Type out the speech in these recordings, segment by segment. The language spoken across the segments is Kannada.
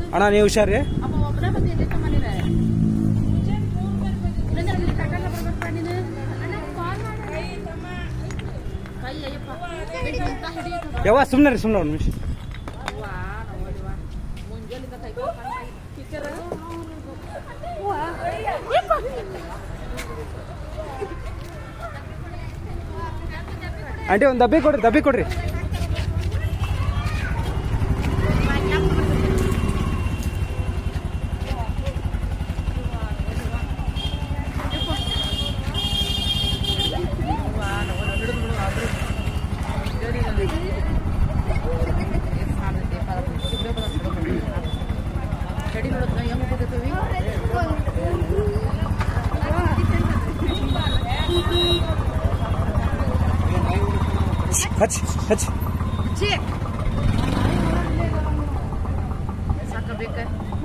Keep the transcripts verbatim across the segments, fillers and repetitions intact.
ಅಣ್ಣ ನೀವು ಹುಷಾರಿ. ಯಾವ ಸುಮ್ಮನೆ ರೀ ಸುಮ್ಮನೆ ಒಂದು ನಿಮಿಷ. ಆಂಟಿ ಒಂದು ಡಬ್ಬಿ ಕೊಡ್ರಿ ಡಬ್ಬಿ ಕೊಡ್ರಿ. ಹಚ್ಚಿ ಹಚ್ಚಿ ಸಾಕಬೇಕ.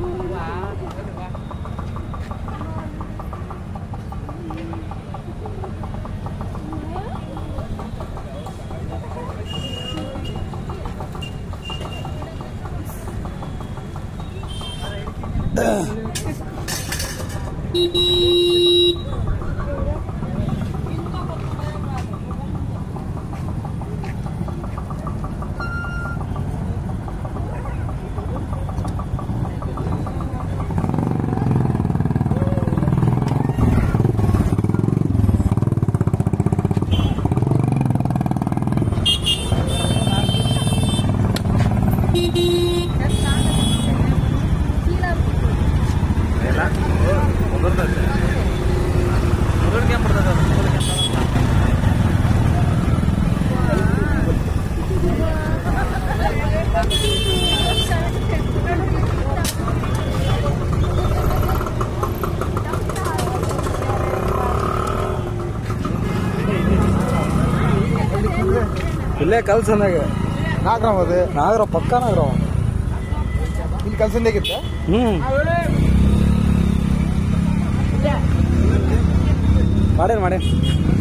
ಇಲ್ಲೇ ಕಲ್ಸಂದಾಗ ನಾಗರಾವ್ ಅದೇ ನಾಗರಾವ್ ಪಕ್ಕ ನಾಗರಾವ್ ಇಲ್ಲಿ ಕಲ್ಸಂದಾಗಿತ್ತ. ಹ್ಮ್ ಮಾಡೇನ್ ಮಾಡೇನ್